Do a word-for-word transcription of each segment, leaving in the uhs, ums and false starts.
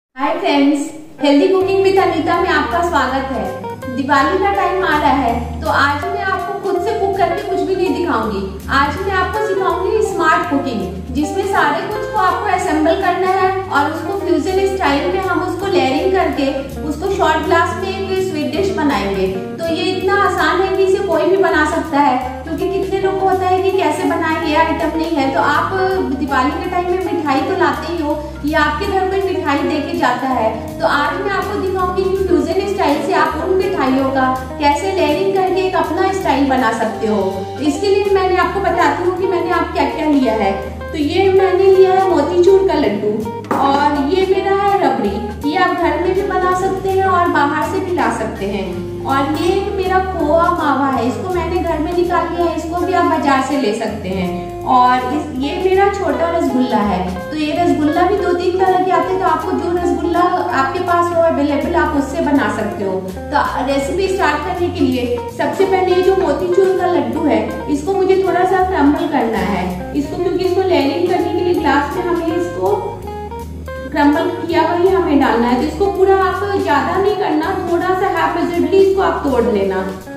Hi friends, healthy cooking with Anita में आपका स्वागत है। दिवाली का टाइम आ रहा है तो आज मैं आपको खुद से कुक करके कुछ भी नहीं दिखाऊंगी। आज मैं आपको सिखाऊंगी स्मार्ट कुकिंग, जिसमें सारे कुछ को आपको असेंबल करना है और उसको फ्यूजन स्टाइल में हम उसको लेयरिंग करके उसको शॉर्ट ग्लास में एक स्वीट डिश बनाएंगे। तो ये इतना आसान है कि इसे कोई भी बना सकता है, क्योंकि कितने लोग को होता है कि कैसे बनाए, ये आइटम नहीं है। तो आप दिवाली के टाइम में मिठाई तो लाते ही हो, या आपके घर कोई मिठाई देके जाता है, तो आज मैं आपको दिखाऊंगी कि फ्यूजन स्टाइल से आप उन मिठाइयों का कैसे लेयरिंग करके एक अपना स्टाइल बना सकते हो। तो इसके लिए मैंने आपको बताती हूँ कि मैंने आप क्या क्या लिया है। तो ये मैंने लिया है मोतीचूर का लड्डू, और ये मेरा है रबड़ी। ये आप घर में भी बना सकते हैं और बाहर से भी ला सकते हैं। और ये मेरा खोआ मावा है, इसको मैंने घर में निकाल लिया है, इसको भी आप बाजार से ले सकते हैं। और इस ये मेरा छोटा रसगुल्ला है। तो ये रसगुल्ला भी दो तीन तरह के आते हैं, तो आपको जो रसगुल्ला आपके पास हो अवेलेबल आप उससे बना सकते हो। तो रेसिपी स्टार्ट करने के लिए सबसे पहले ये जो मोतीचूर का लड्डू है, इसको मुझे थोड़ा सा क्रम्बल करना है। इसको क्योंकि इसको लेयरिंग करने के लिए ग्लास में हमें इसको क्रम्बल किया हुआ ही हमें डालना है। तो इसको पूरा आप ज्यादा नहीं करना, थोड़ा सा हाफिजली इसको आप तोड़ लेना।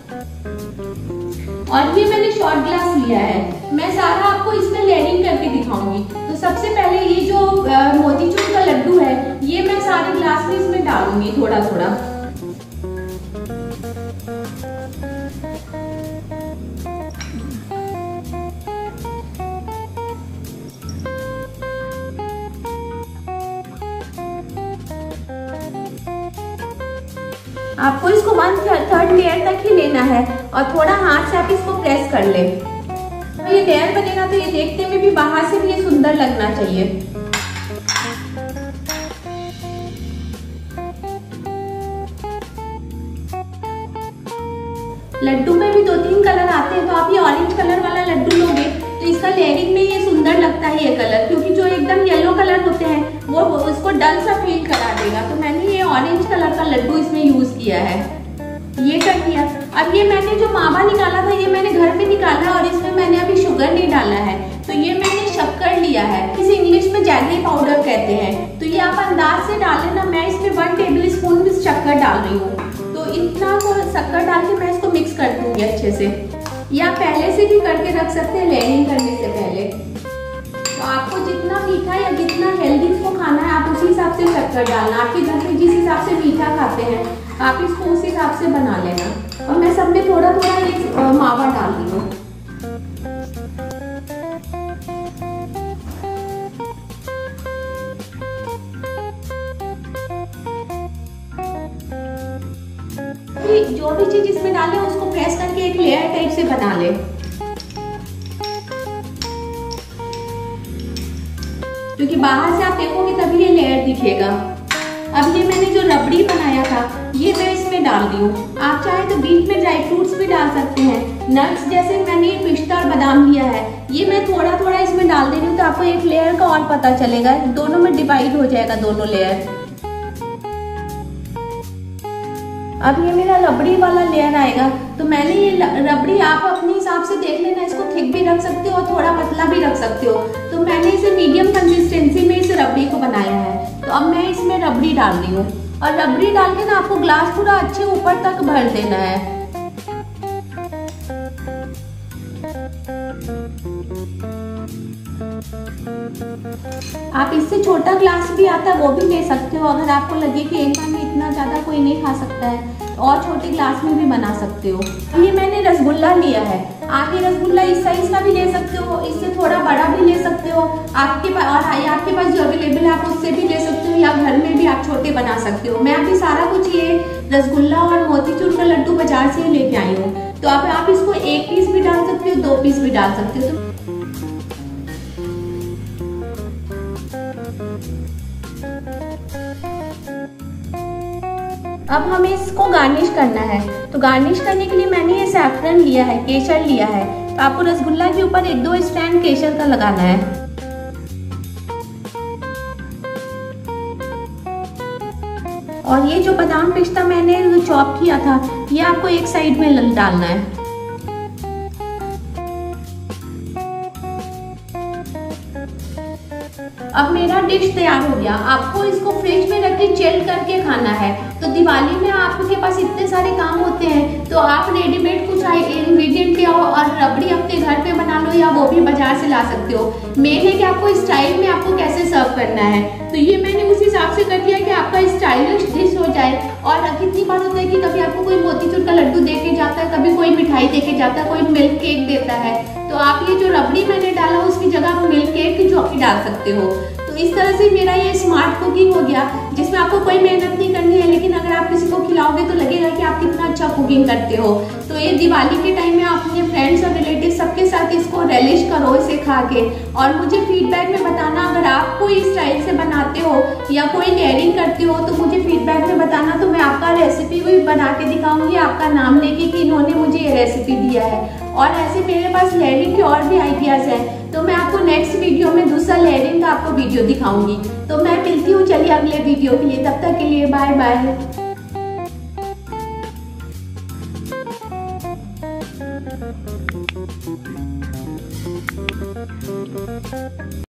और ये मैंने शॉर्ट ग्लास लिया है, मैं सारा आपको इसमें लेयरिंग करके दिखाऊंगी। तो सबसे पहले ये जो मोतीचूर का लड्डू है, ये मैं सारे ग्लास में इसमें डालूंगी थोड़ा थोड़ा। आपको इसको वन थर्ड लेयर तक ही लेना है और थोड़ा हाथ से आप इसको प्रेस कर ले। तो ये लेयर बनेगा तो ये देखने में भी बाहर से भी ये सुंदर लगना चाहिए। लड्डू में भी दो तीन कलर आते हैं, तो आप ये ऑरेंज कलर वाला लड्डू लोगे तो इसका लेयरिंग में ये सुंदर लगता है ये कलर, क्योंकि जो एकदम येलो कलर होते हैं वो उसको डल सा फील करा देगा। तो मैंने ये ऑरेंज कलर का लड्डू इसमें यूज किया है। ये कर दिया। अब ये मैंने जो मावा निकाला था, ये मैंने घर में निकाला है और इसमें मैंने अभी शुगर नहीं डाला है। तो ये मैंने शक्कर लिया है, इसे इंग्लिश में जैगरी पाउडर कहते हैं। तो ये आप अंदाज से डाल लेना। मैं इसमें वन टेबल स्पून शक्कर डाल रही हूँ। तो इतना शक्कर डाल के मैं इसको मिक्स कर दूंगी अच्छे से। या पहले से भी करके रख सकते हैं लेयरिंग करने से पहले। तो आपको जितना मीठा या जितना हेल्दी इसको खाना है, आप उसी हिसाब से शक्कर डालना। आपके घर में जिस हिसाब से मीठा खाते हैं, आप इसको उस हिसाब से बना लेना। और मैं सब में थोड़ा थोड़ा ये मावा डाल रही हूँ। जो भी चीज इसमें डाले उसको प्रेस करके एक लेयर टाइप से बना ले, क्योंकि बाहर से आप देखोगे तभी ये लेयर दिखेगा। अब ये मैंने जो रबड़ी बनाया था, ये मैं इसमें डाल दी हूँ। आप चाहे तो बीच में ड्राई फ्रूट्स भी डाल सकते हैं, नट्स, जैसे मैंने ये पिस्ता और बादाम लिया है, ये मैं थोड़ा थोड़ा इसमें डाल दे रही हूँ। तो आपको एक लेयर का और पता चलेगा, दोनों में डिवाइड हो जाएगा दोनों लेयर। अब ये मेरा रबड़ी वाला लेयर आएगा। तो मैंने ये रबड़ी आप अपने हिसाब से देख लेना, इसको थिक भी रख सकते हो और थोड़ा पतला भी रख सकते हो। तो मैंने इसे मीडियम कंसिस्टेंसी में इस रबड़ी को बनाया है। तो अब मैं इसमें रबड़ी डाल रही हूँ, और रबड़ी डाल के ना आपको ग्लास पूरा अच्छे ऊपर तक भर देना है। आप इससे छोटा ग्लास भी आता है वो भी ले सकते हो, अगर आपको लगे कि एक बार में इतना ज्यादा कोई नहीं खा सकता है, और छोटे ग्लास में भी बना सकते हो। ये मैंने रसगुल्ला लिया है। आप ये रसगुल्ला इस साइज का भी ले सकते हो, इससे थोड़ा बड़ा भी ले सकते हो। आपके पास और आपके पास जो अवेलेबल है आप उससे भी ले सकते हो, या घर में भी आप छोटे बना सकते हो। मैं अभी सारा कुछ ये रसगुल्ला और मोतीचूर का लड्डू बाजार से ही लेके आई हूँ। तो अब आप इसको एक पीस भी डाल सकते हो, दो पीस भी डाल सकते हो। तो अब हमें इसको गार्निश करना है। तो गार्निश करने के लिए मैंने ये सैफरन लिया है, केसर लिया है। तो आपको रसगुल्ला के ऊपर एक दो स्टैंड केसर का लगाना है। और ये जो बादाम पिस्ता मैंने चॉप किया था, ये आपको एक साइड में डालना है। अब मेरा डिश तैयार हो गया। आपको इसको फ्रिज में रख के चिल करके खाना है। तो दिवाली में आपके पास इतने सारे काम होते हैं, तो आप रेडीमेड कुछ इंग्रेडिएंट ले आओ और रबड़ी अपने घर पे बना लो, या वो भी बाजार से ला सकते हो। मेन है कि आपको स्टाइल में आपको कैसे सर्व करना है। तो ये मैंने उस हिसाब से कर दिया कि आपका स्टाइलिश डिश हो जाए। और कितनी बार होता है कि कभी आपको कोई मोतीचूर का लड्डू दे के जाता है, कभी कोई मिठाई दे के जाता है, कोई मिल्क केक देता है, तो आप ये जो रबड़ी मैंने डाला उसकी जगह आप मिल्क केक की चौकी डाल सकते हो। तो इस तरह से मेरा ये स्मार्ट कुकिंग हो गया, जिसमें आपको कोई मेहनत नहीं करनी है, लेकिन अगर आप किसी को खिलाओगे तो लगेगा कि आप कितना अच्छा कुकिंग करते हो। तो ये दिवाली के टाइम में आप अपने फ्रेंड्स और रिलेटिव सबके साथ इसको रेलिश करो इसे खा के, और मुझे फीडबैक में बताना। अगर आप कोई स्टाइल से बनाते हो या कोई लेयरिंग करते हो तो मुझे फीडबैक में बताना, तो मैं आपका रेसिपी भी बना के दिखाऊंगी आपका नाम लेके कि इन्होंने मुझे ये रेसिपी दिया है। और ऐसे मेरे पास लेयरिंग के और भी आइडियाज हैं, तो मैं आपको नेक्स्ट वीडियो में दूसरा लेयरिंग का आपको वीडियो दिखाऊंगी। तो मैं मिलती हूँ चलिए अगले वीडियो के लिए, तब तक के लिए बाय बाय।